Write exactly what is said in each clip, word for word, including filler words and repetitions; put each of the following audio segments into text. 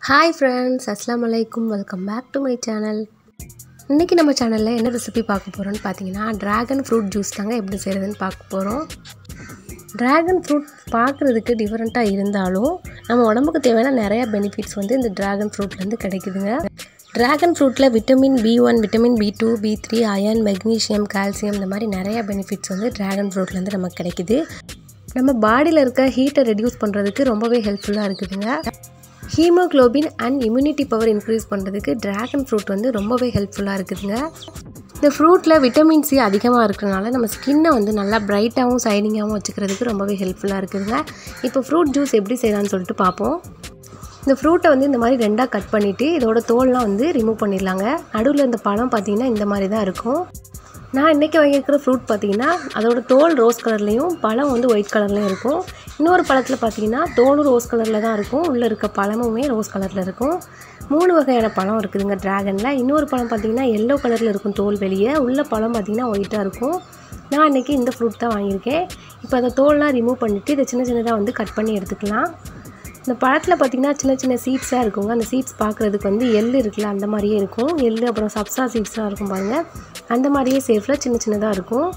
Hi friends, Assalamu alaikum. Welcome back to my channel. இன்னைக்கு நம்ம சேனல்ல என்ன ரெசிபி பார்க்க போறோம்னு பாத்தீங்கன்னா டிராகன் ஃப்ரூட் ஜூஸ் தாங்க எப்படி செய்யறதுன்னு பார்க்க போறோம். டிராகன் ஃப்ரூட் பார்க்கிறதுக்கு டிஃபரண்டா இருந்தாலும் நம்ம உடம்புக்கு தேவையான நிறைய பெனிஃபிட்ஸ் வந்து இந்த டிராகன் ஃப்ரூட்ல இருந்து கிடைக்குதுங்க. டிராகன் ஃப்ரூட்ல vitamin B one, vitamin B two, B three, iron, magnesium, calcium இந்த மாதிரி நிறைய பெனிஃபிட்ஸ் வந்து டிராகன் ஃப்ரூட்ல இருந்து நமக்கு கிடைக்குது. நம்ம பாடியில இருக்க ஹீட்டை ரெடியூஸ் பண்றதுக்கு ரொம்பவே ஹெல்ப்ஃபுல்லா இருக்குதுங்க. Haemoglobin and immunity power increase பண்ணுறதுக்கு டிராகன் ஃப்ரூட் வந்து ரொம்பவே ஹெல்ப்ஃபுல்லாக இருக்குதுங்க. இந்த ஃப்ரூட்டில் விட்டமின் சி அதிகமாக இருக்கிறனால நம்ம ஸ்கின்னை வந்து நல்லா பிரைட்டாகவும் சைனிங்காகவும் வச்சுக்கிறதுக்கு ரொம்பவே ஹெல்ப்ஃபுல்லாக இருக்குதுங்க. இப்போ ஃப்ரூட் ஜூஸ் எப்படி செய்யலாம்னு சொல்லிட்டு பார்ப்போம். இந்த ஃப்ரூட்டை வந்து இந்த மாதிரி ரெண்டாக கட் பண்ணிவிட்டு இதோட தோல்லாம் வந்து ரிமூவ் பண்ணிடலாங்க. நடுவில் இந்த பழம் பார்த்திங்கன்னா இந்த மாதிரி தான் இருக்கும். நான் இன்றைக்கி வாங்கியிருக்கிற ஃப்ரூட் பார்த்திங்கன்னா அதோட தோல் ரோஸ் கலர்லேயும் பழம் வந்து ஒயிட் கலர்லேயும் இருக்கும். இன்னொரு பழத்தில் பார்த்திங்கன்னா தோலும் ரோஸ் கலரில் தான் இருக்கும், உள்ளே இருக்க பழமுமே ரோஸ் கலரில் இருக்கும். மூணு வகையான பழம் இருக்குதுங்க டிராகனில். இன்னொரு பழம் பார்த்திங்கன்னா எல்லோ கலரில் இருக்கும் தோல் வெளியே, உள்ள பழம் பார்த்திங்கன்னா ஒயிட்டாக இருக்கும். நான் இன்றைக்கி இந்த ஃப்ரூட் தான் வாங்கியிருக்கேன். இப்போ அந்த தோல்லாம் ரிமூவ் பண்ணிவிட்டு இதை சின்ன சின்னதாக வந்து கட் பண்ணி எடுத்துக்கலாம். இந்த பழத்தில் பார்த்திங்கன்னா சின்ன சின்ன சீட்ஸாக இருக்குங்க. அந்த சீட்ஸ் பார்க்குறதுக்கு வந்து எள்ளு இருக்குல்ல அந்த மாதிரியே இருக்கும். எள்ளு அப்புறம் சப்ஸா சீட்ஸாக இருக்கும் பாருங்கள், அந்த மாதிரியே சேஃபில் சின்ன சின்னதாக இருக்கும்.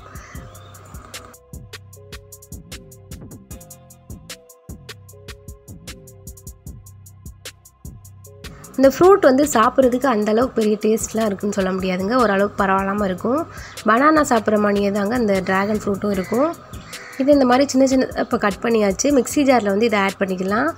இந்த ஃப்ரூட் வந்து சாப்பிட்றதுக்கு அந்தளவுக்கு பெரிய டேஸ்ட்லாம் இருக்குதுன்னு சொல்ல முடியாதுங்க, ஓரளவுக்கு பரவாயில்லாமல் இருக்கும். பனானா சாப்பிட்ற மாதிரியே தாங்க இந்த டிராகன் ஃப்ரூட்டும் இருக்கும். இது இந்த மாதிரி சின்ன சின்ன இப்போ கட் பண்ணியாச்சு. மிக்ஸி ஜாரில் வந்து இதை ஆட் பண்ணிக்கலாம்.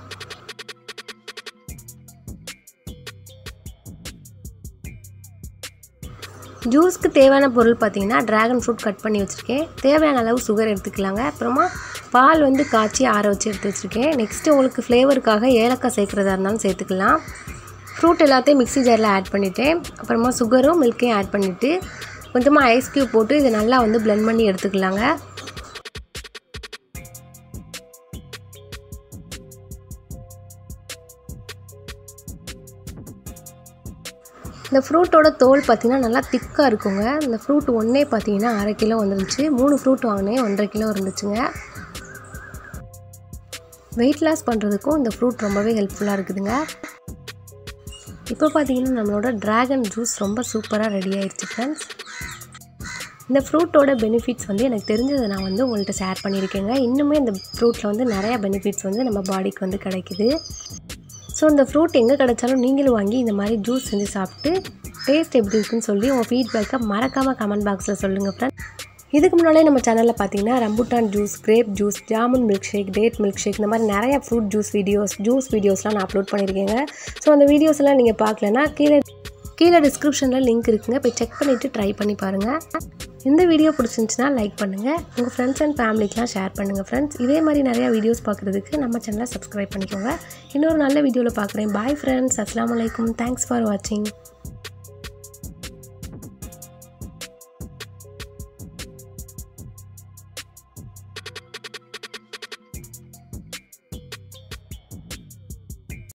ஜூஸ்க்கு தேவையான பொருள் பார்த்திங்கன்னா டிராகன் ஃப்ரூட் கட் பண்ணி வச்சுருக்கேன். தேவையான அளவு சுகர் எடுத்துக்கலாங்க. அப்புறமா பால் வந்து காய்ச்சி ஆற வச்சு எடுத்து வச்சுருக்கேன். நெக்ஸ்ட்டு உங்களுக்கு ஃப்ளேவருக்காக ஏலக்காய் சேர்க்குறதா இருந்தாலும் சேர்த்துக்கலாம். ஃப்ரூட் எல்லாத்தையும் மிக்ஸி ஜாரில் ஆட் பண்ணிவிட்டேன். அப்புறமா சுகரும் மில்க்கையும் ஆட் பண்ணிவிட்டு கொஞ்சமாக ஐஸ் க்யூப் போட்டு இதை நல்லா வந்து பிளெண்ட் பண்ணி எடுத்துக்கலாங்க. இந்த ஃப்ரூட்டோட தோல் பார்த்திங்கன்னா நல்லா திக்காக இருக்குங்க. இந்த ஃப்ரூட் ஒன்றே பார்த்திங்கன்னா அரை கிலோ வந்துருந்துச்சு. மூணு ஃப்ரூட் வாங்கினேன், ஒன்றரை கிலோ இருந்துச்சுங்க. வெயிட் லாஸ் பண்ணுறதுக்கும் இந்த ஃப்ரூட் ரொம்பவே ஹெல்ப்ஃபுல்லாக இருக்குதுங்க. இப்போ பார்த்திங்கன்னா நம்மளோட டிராகன் ஜூஸ் ரொம்ப சூப்பராக ரெடி ஆயிடுச்சு ஃப்ரெண்ட்ஸ். இந்த ஃப்ரூட்டோட பெனிஃபிட்ஸ் வந்து எனக்கு தெரிஞ்சதை நான் வந்து உங்கள்கிட்ட ஷேர் பண்ணியிருக்கேங்க. இன்னுமே இந்த ஃப்ரூட்டில் வந்து நிறையா பெனிஃபிட்ஸ் வந்து நம்ம பாடிக்கு வந்து கிடைக்குது. ஸோ இந்த ஃப்ரூட் எங்கே கிடைச்சாலும் நீங்களும் வாங்கி இந்த மாதிரி ஜூஸ் செஞ்சு சாப்பிட்டு டேஸ்ட் எப்படி இருக்குன்னு சொல்லி உங்கள் ஃபீட்பேக்கை மறக்காமல் கமெண்ட் பாக்ஸில் சொல்லுங்கள் ஃப்ரெண்ட்ஸ். இதுக்கு முன்னாலே நம்ம சேனலில் பார்த்தீங்கன்னா rambutan juice, grape juice, jamun milkshake, date milkshake இந்த மாதிரி நிறையா ஃப்ரூட் ஜூஸ் வீடியோஸ் ஜூஸ் வீடியோஸ்லாம் நான் அப்லோட் பண்ணியிருக்கேங்க. ஸோ அந்த வீடியோஸ் எல்லாம் நீங்கள் பார்க்கலன்னா கீழே கீழே டிஸ்கிரிப்ஷனில் லிங்க் இருக்குங்க, போய் செக் பண்ணிவிட்டு ட்ரை பண்ணி பாருங்கள். இந்த வீடியோ பிடிச்சிருந்துச்சுன்னா லைக் பண்ணுங்கள், உங்கள் ஃப்ரெண்ட்ஸ் அண்ட் ஃபேமிலிக்கெலாம் ஷேர் பண்ணுங்கள் ஃப்ரெண்ட்ஸ். இதே மாதிரி நிறையா வீடியோஸ் பார்க்குறதுக்கு நம்ம சேனலை சப்ஸ்கிரைப் பண்ணிக்கோங்க. இன்னொரு நல்ல வீடியோவில் பார்க்குறேன். பாய் ஃப்ரெண்ட்ஸ், அஸ்ஸலாமு அலைக்கும். தேங்க்ஸ் ஃபார் வாட்சிங்.